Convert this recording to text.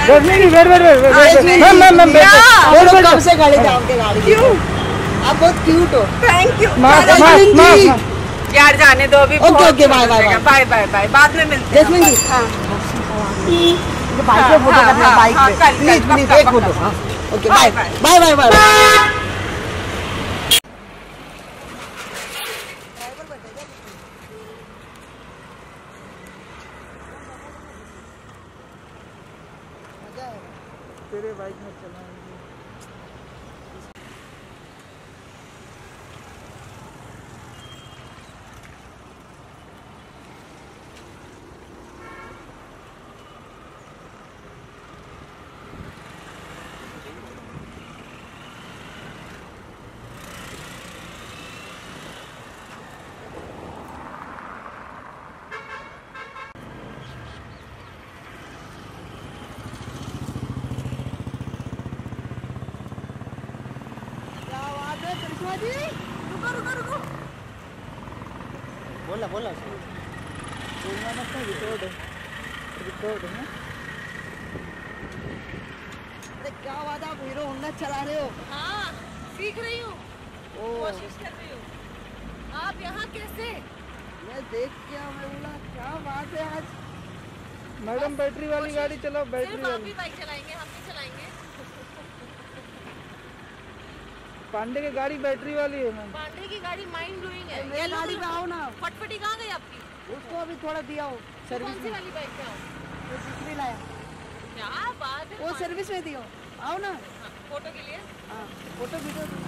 कब से खड़े थे आपके गाड़ी? क्यों? आप बहुत क्यूट हो। थैंक यू यार, जाने दो अभी। Okay okay, bye bye bye bye bye, बाद में मिलते हैं। जैस्मिन जी, हाँ बाइक पे फोटो करना, बाइक पे प्लीज प्लीज एक फोटो। हाँ okay, bye bye bye bye. तेरे बाइक में चलाएंगे। रुको रुको रुको, बोला बोला बोलना मत, रिकॉर्ड है। अरे क्या बात है, आप हीरो होंडा चला रहे हो? हाँ, सीख रही हूँ, कोशिश कर रही हूँ। आप यहाँ कैसे? मैं देख क्या, मैं बोला क्या बात है आज। मैडम बैटरी वाली गाड़ी चलाओ, बैटरी वाली। आप भी बाइक चलाएंगे, हम भी चलाएंगे। पांडे की गाड़ी बैटरी वाली है मैम। पांडे की गाड़ी माइंड ब्लोइंग है। ये गाड़ी पे आओ ना। फटफटी कहाँ गई आपकी? उसको अभी थोड़ा दिया हो सर्विस में। कौन सी वाली बाइक पे आओ? वो दूसरी लाया। क्या बात है, वो सर्विस में दियो, आओ ना। फोटो के लिए। हाँ फोटो वीडियो